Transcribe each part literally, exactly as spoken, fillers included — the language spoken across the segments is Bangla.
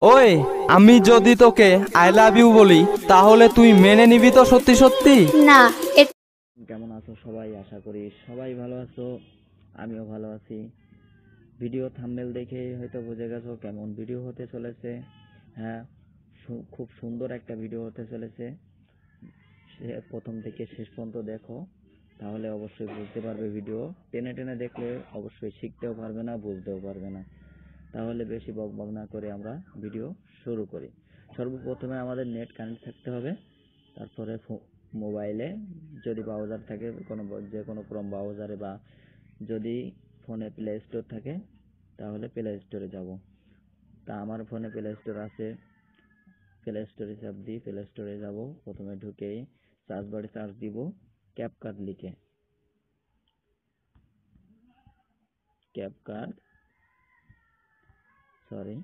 ওই, আমি যদি তোকে আই লাভ ইউ বলি তাহলে তুই মেনে নিবি তো সত্যি সত্যি? না। কেমন আছো সবাই? আশা করি সবাই ভালো আছো, আমিও ভালো আছি। ভিডিও থাম্বনেল দেখে হয়তো বুঝে গেছো কেমন ভিডিও হতে চলেছে। হ্যাঁ, খুব সুন্দর একটা ভিডিও হতে চলেছে। সে প্রথম থেকে শেষ পর্যন্ত দেখো, তাহলে অবশ্যই বুঝতে পারবে। ভিডিও টেনে টেনে দেখলে অবশ্যই শিখতেও পারবে না, বুঝতেও পারবে না। তাহলে বেশি বকবক না করে আমরা ভিডিও শুরু করি। সর্বপ্রথমে আমাদের নেট কানেক্ট থাকতে হবে। তারপরে মোবাইলে যদি ব্রাউজার থাকে, কোনো যে কোনো ক্রোম ব্রাউজারে, বা যদি ফোনে প্লে স্টোর থাকে তাহলে প্লে স্টোরে যাব। তা আমার ফোনে প্লে স্টোর আছে, প্লে স্টোরে চাপ দিই, প্লে স্টোরে যাব। প্রথমে ঢুকেই সার্চ বারে সার্চ দিব ক্যাপকাট লিখে, ক্যাপকাট সরি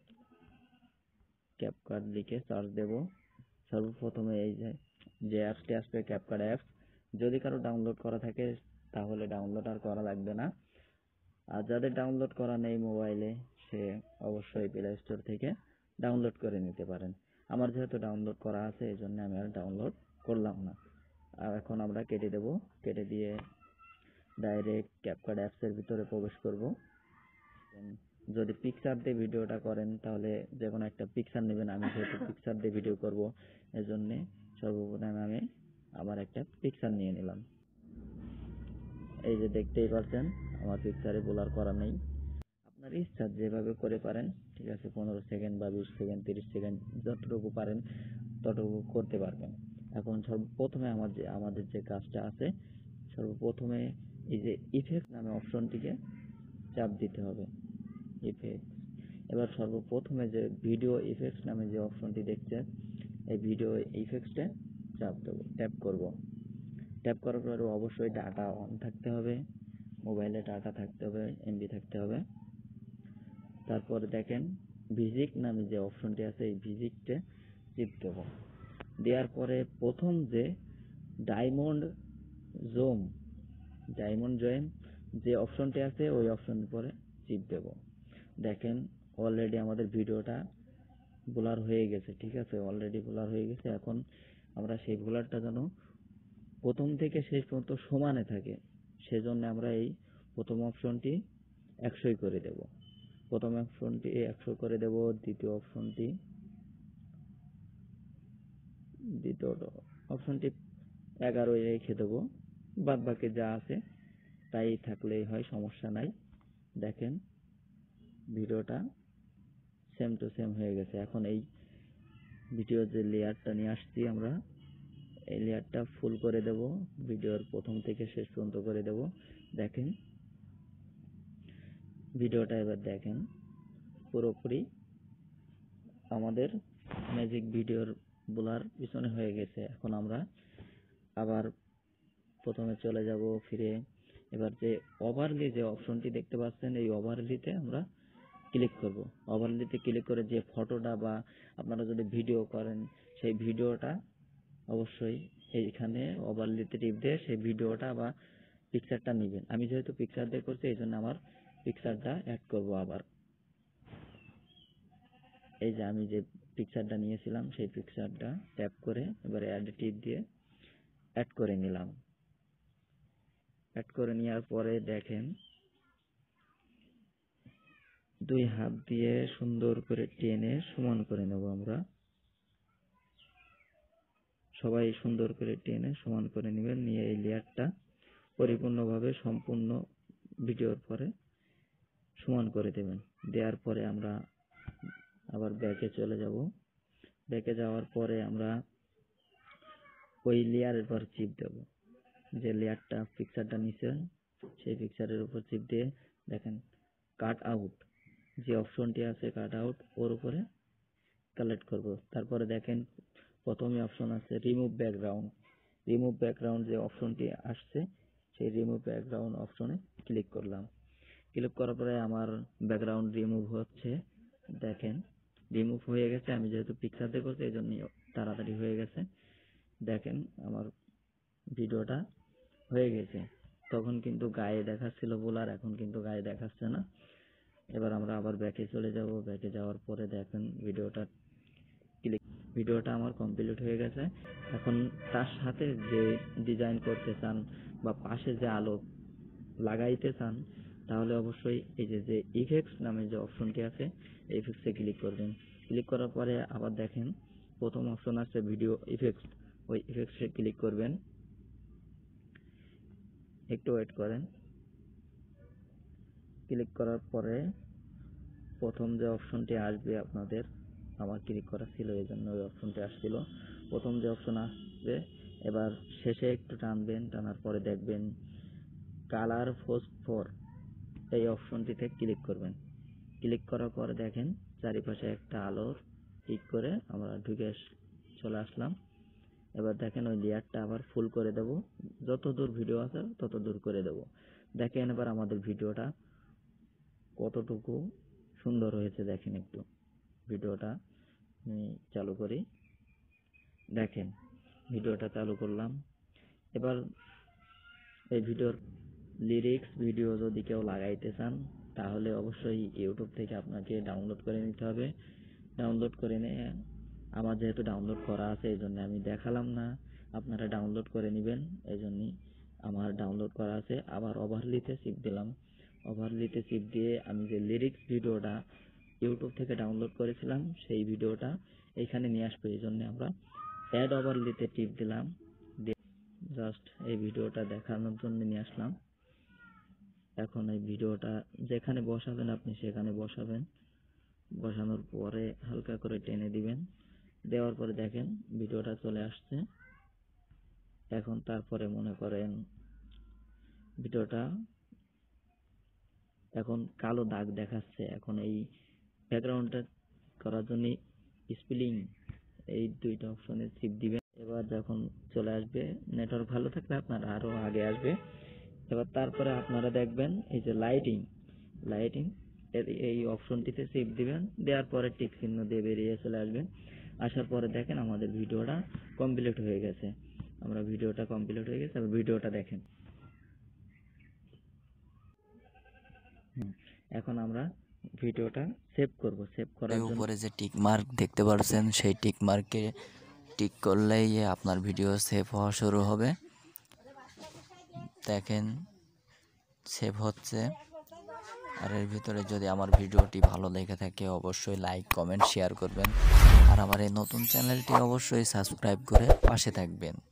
ক্যাপকাট লিখে সার্চ দেব। সর্বপ্রথমে এই যে যে অ্যাপসটি আসবে ক্যাপকাট অ্যাপস, যদি কারো ডাউনলোড করা থাকে তাহলে ডাউনলোড আর করা লাগবে না। আর যাদের ডাউনলোড করা নেই মোবাইলে, সে অবশ্যই প্লে স্টোর থেকে ডাউনলোড করে নিতে পারেন। আমার যেহেতু ডাউনলোড করা আছে এই জন্য আমি আর ডাউনলোড করলাম না। আর এখন আমরা কেটে দেব, কেটে দিয়ে ডাইরেক্ট ক্যাপকাট অ্যাপসের ভিতরে প্রবেশ করব। যদি পিকচার দিয়ে ভিডিওটা করেন তাহলে যে কোনো একটা পিকচার নেবেন। আমি যেহেতু পিকচার দিয়ে ভিডিও করব, এজন্য সর্বপ্রথমে আমি আবার একটা পিকচার নিয়ে নিলাম। এই যে দেখতেই পাচ্ছেন আমার পিকচারে ব্লার করা নেই। আপনার ইচ্ছা যেভাবে করে পারেন, ঠিক আছে। পনেরো সেকেন্ড বা বিশ সেকেন্ড তিরিশ সেকেন্ড যতটুকু পারেন ততটুকু করতে পারবেন। এখন সর্বপ্রথমে আমার যে আমাদের যে কাজটা আছে, সর্বপ্রথমে এই যে ইফেক্ট নামে অপশনটিকে চাপ দিতে হবে। ইফেক্ট, এবার সর্বপ্রথমে যে ভিডিও ইফেক্টস নামে যে অপশনটি দেখছেন, এই ভিডিও ইফেক্টসে চাপ দেবো, ট্যাপ করব। ট্যাপ করার পরে অবশ্যই ডাটা অন থাকতে হবে, মোবাইলে ডাটা থাকতে হবে, এমবি থাকতে হবে। তারপরে দেখেন ভিজিক নামে যে অপশনটি আছে, এই ভিজিকটে টিপ দেব। দেওয়ার পরে প্রথম যে ডায়মন্ড জুম ডায়মন্ড জয়েন যে অপশনটি আছে ওই অপশনের পরে টিপ দেব। দেখেন অলরেডি আমাদের ভিডিওটা ব্লার হয়ে গেছে, ঠিক আছে। অলরেডি ব্লার হয়ে গেছে। এখন আমরা সেই ব্লারটা যেন প্রথম থেকে শেষ পর্যন্ত সমানে থাকে, সেজন্য আমরা এই প্রথম অপশনটি একশোই করে দেব। প্রথম অপশনটি একশো করে দেব, দ্বিতীয় অপশনটি দ্বিতীয় অপশনটি এগারোই রেখে দেব। বাদ বাকি যা আছে তাই থাকলেই হয়, সমস্যা নাই। দেখেন ভিডিওটা সেম টু সেম হয়ে গেছে। এখন এই ভিডিওর যে লেয়ারটা নিয়ে আসছি আমরা, এই লেয়ারটা ফুল করে দেব, ভিডিওর প্রথম থেকে শেষ পর্যন্ত করে দেব। দেখেন ভিডিওটা এবার দেখেন পুরোপুরি আমাদের ম্যাজিক ভিডিওর ব্লার পিছনে হয়ে গেছে। এখন আমরা আবার প্রথমে চলে যাব ফিরে। এবার যে ওভারলি যে অপশনটি দেখতে পাচ্ছেন, এই ওভারলিতে আমরা ক্লিক করব। ওভারলিতে ক্লিক করে যে ফটোটা বা আপনারা যদি ভিডিও করেন সেই ভিডিওটা অবশ্যই এইখানে ওভারলিতে টিপ দিয়ে সেই ভিডিওটা বা পিকচারটা নেবেন। আমি যেহেতু পিকচার দিয়ে করছি এই জন্য আমার পিকচারটা অ্যাড করব। আবার এই যে আমি যে পিকচারটা নিয়েছিলাম সেই পিকচারটা ট্যাপ করে এবার অ্যাড টিপ দিয়ে অ্যাড করে নিলাম। অ্যাড করে নেওয়ার পরে দেখেন দুই হাত দিয়ে সুন্দর করে টেনে সমান করে নেব। আমরা সবাই সুন্দর করে টেনে সমান করে নেবেন। নিয়ে এই লেয়ারটা পরিপূর্ণভাবে সম্পূর্ণ ভিডিওর পরে সমান করে দেবেন। দেওয়ার পরে আমরা আবার ব্যাকে চলে যাব। ব্যাকে যাওয়ার পরে আমরা ওই লেয়ারের পর চিপ দেব। যে লেয়ারটা পিকচারটা নিচে সেই পিকচারের উপর চিপ দিয়ে দেখেন কাট আউট যে অপশনটি আছে, কাট আউট, ওর উপরে কালেক্ট করব। তারপরে দেখেন প্রথমে অপশন আছে রিমুভ ব্যাকগ্রাউন্ড। রিমুভ ব্যাকগ্রাউন্ড যে অপশনটি আসছে সেই রিমুভ ব্যাকগ্রাউন্ড অপশনে ক্লিক করলাম। ক্লিক করার পরে আমার ব্যাকগ্রাউন্ড রিমুভ হচ্ছে। দেখেন রিমুভ হয়ে গেছে। আমি যেহেতু পিকচার দিয়ে করছি এই জন্য তাড়াতাড়ি হয়ে গেছে। দেখেন আমার ভিডিওটা হয়ে গেছে। তখন কিন্তু গায়ে দেখাচ্ছিল ব্লার, এখন কিন্তু গায়ে দেখাচ্ছে না। এবার আমরা আবার ব্যাকে চলে যাব। ব্যাকে যাওয়ার পরে দেখেন ভিডিওটা ক্লিক ভিডিওটা আমার কমপ্লিট হয়ে গেছে। এখন তার সাথে যে ডিজাইন করতে চান বা পাশে যে আলো লাগাইতে চান তাহলে অবশ্যই এই যে যে ইফেক্টস নামে যে অপশনটি আছে এই ইফেক্টসে ক্লিক করবেন। ক্লিক করার পরে আবার দেখেন প্রথম অপশন আছে ভিডিও ইফেক্টস, ওই ইফেক্টসে ক্লিক করবেন। একটু ওয়েট করেন। ক্লিক করার পরে প্রথম যে অপশনটি আসবে আপনাদের, আমার ক্লিক করা ছিল এই জন্য ওই অপশনটি আসছিল। প্রথম যে অপশন আসবে এবার শেষে একটু টানবেন, টানার পরে দেখবেন কালার ফসফর, এই অপশনটিতে ক্লিক করবেন। ক্লিক করার পরে দেখেন চারিপাশে একটা আলোর টিক করে আমরা ঢুকে চলে আসলাম। এবার দেখেন ওই লেয়ারটা আবার ফুল করে দেব, যত দূর ভিডিও আছে তত দূর করে দেব। দেখেন এবার আমাদের ভিডিওটা কতটুকু সুন্দর হয়েছে দেখেন। একটু ভিডিওটা আমি চালু করি, দেখেন ভিডিওটা চালু করলাম। এবার এই ভিডিওর লিরিক্স ভিডিও যদি কেউ লাগাইতে চান তাহলে অবশ্যই ইউটিউব থেকে আপনাকে ডাউনলোড করে নিতে হবে। ডাউনলোড করে নিয়ে আমার যেহেতু ডাউনলোড করা আছে এই জন্য আমি দেখালাম না, আপনারা ডাউনলোড করে নেবেন, এই জন্যই আমার ডাউনলোড করা আছে। আবার ওভারলিতে চিপ দিলাম। ওভারলিতে চিপ দিয়ে আমি যে লিরিক্স ভিডিওটা ইউটিউব থেকে ডাউনলোড করেছিলাম সেই ভিডিওটা এইখানে নিয়ে আসবো, এই জন্য আমরা অ্যাড ওভারলিতে টিপ দিলাম। জাস্ট এই ভিডিওটা দেখানোর জন্য নিয়ে আসলাম। এখন এই ভিডিওটা যেখানে বসাবেন আপনি সেখানে বসাবেন, বসানোর পরে হালকা করে টেনে দিবেন। দেওয়ার পরে দেখেন ভিডিওটা চলে আসছে। এখন তারপরে মনে করেন ভিডিওটা এখন কালো দাগ দেখাচ্ছে, এখন এই ব্যাকগ্রাউন্ডটা করার জন্য স্প্লিং এই দুইটা অপশনে চিপ দিবেন। এবার যখন চলে আসবে, নেটওয়ার্ক ভালো থাকলে আপনার আরো আগে আসবে। এবার তারপরে আপনারা দেখবেন এই যে লাইটিং লাইটিং এই অপশনটিতে চিপ দিবেন, দেওয়ার পরে টিক চিহ্ন দিয়ে বেরিয়ে চলে আসবেন। আসার পরে দেখেন আমাদের ভিডিওটা কমপ্লিট হয়ে গেছে। আমরা ভিডিওটা কমপ্লিট হয়ে গেছে, ভিডিওটা দেখেন। এখন আমরা ভিডিওটা সেভ করব। সেভ করার জন্য উপরে যে টিক মার্ক দেখতে পাচ্ছেন সেই টিক মার্কে টিক করলেই আপনার ভিডিও সেভ হওয়া শুরু হবে। দেখেন সেভ হচ্ছে। আর এর ভিতরে যদি আমার ভিডিওটি ভালো লেগে থাকে অবশ্যই লাইক কমেন্ট শেয়ার করবেন। আর আমার এই নতুন চ্যানেলটি অবশ্যই সাবস্ক্রাইব করে পাশে থাকবেন।